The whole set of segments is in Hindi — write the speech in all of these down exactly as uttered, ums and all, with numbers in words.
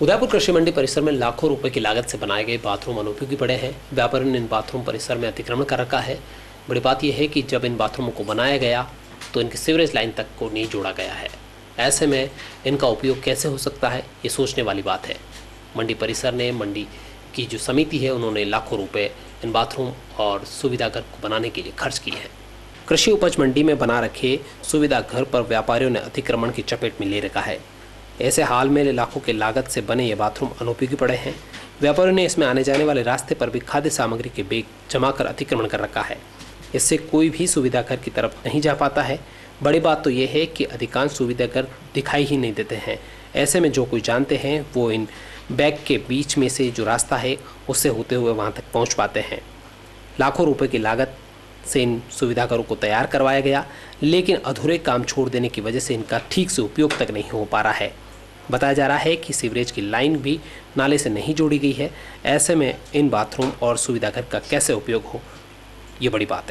उदयपुर कृषि मंडी परिसर में लाखों रुपए की लागत से बनाए गए बाथरूम अनुपयोगी पड़े हैं। व्यापारियों ने इन बाथरूम परिसर में अतिक्रमण कर रखा है। बड़ी बात यह है कि जब इन बाथरूमों को बनाया गया तो इनकी सीवरेज लाइन तक को नहीं जोड़ा गया है। ऐसे में इनका उपयोग कैसे हो सकता है, ये सोचने वाली बात है। मंडी परिसर ने मंडी की जो समिति है उन्होंने लाखों रुपए इन बाथरूम और सुविधा घर को बनाने के लिए खर्च किए हैं। कृषि उपज मंडी में बना रखे सुविधा घर पर व्यापारियों ने अतिक्रमण की चपेट में ले रखा है। ऐसे हाल में लाखों के लागत से बने ये बाथरूम अनुपयोगी पड़े हैं। व्यापारियों ने इसमें आने जाने वाले रास्ते पर भी खाद्य सामग्री के बैग जमा कर अतिक्रमण कर रखा है। इससे कोई भी सुविधा घर की तरफ नहीं जा पाता है। बड़ी बात तो ये है कि अधिकांश सुविधा घर दिखाई ही नहीं देते हैं। ऐसे में जो कोई जानते हैं वो इन बैग के बीच में से जो रास्ता है उससे होते हुए वहाँ तक पहुँच पाते हैं। लाखों रुपए की लागत से इन सुविधा घरों को तैयार करवाया गया, लेकिन अधूरे काम छोड़ देने की वजह से इनका ठीक से उपयोग तक नहीं हो पा रहा है। बताया जा रहा है कि सीवरेज की लाइन भी नाले से नहीं जोड़ी गई है। ऐसे में इन बाथरूम और सुविधा घर का कैसे उपयोग हो, ये बड़ी बात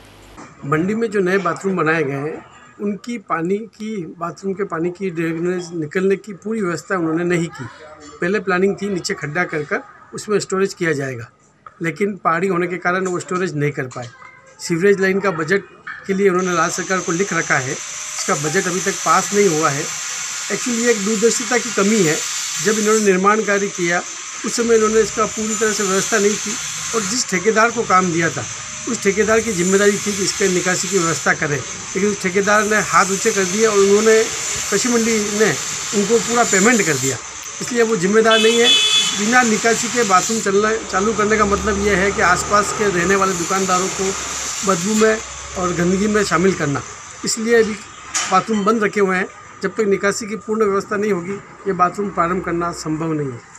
है। मंडी में जो नए बाथरूम बनाए गए हैं उनकी पानी की बाथरूम के पानी की ड्रेनेज निकलने की पूरी व्यवस्था उन्होंने नहीं की। पहले प्लानिंग थी नीचे खड्डा कर कर उसमें स्टोरेज किया जाएगा, लेकिन पहाड़ी होने के कारण वो स्टोरेज नहीं कर पाए। सीवरेज लाइन का बजट के लिए उन्होंने राज्य सरकार को लिख रखा है, इसका बजट अभी तक पास नहीं हुआ है। एक्चुअली एक दूरदर्शिता की कमी है। जब इन्होंने निर्माण कार्य किया उस समय इन्होंने इसका पूरी तरह से व्यवस्था नहीं की, और जिस ठेकेदार को काम दिया था उस ठेकेदार की जिम्मेदारी थी कि इसके निकासी की व्यवस्था करें, लेकिन उस ठेकेदार ने हाथ ऊंचे कर दिए और उन्होंने कृषि मंडी ने उनको पूरा पेमेंट कर दिया। इसलिए वो जिम्मेदार नहीं है। बिना निकासी के बाथरूम चलना चालू करने का मतलब ये है कि आसपास के रहने वाले दुकानदारों को बदबू में और गंदगी में शामिल करना। इसलिए अभी बाथरूम बंद रखे हुए हैं। जब तक निकासी की पूर्ण व्यवस्था नहीं होगी ये बाथरूम प्रारंभ करना संभव नहीं है।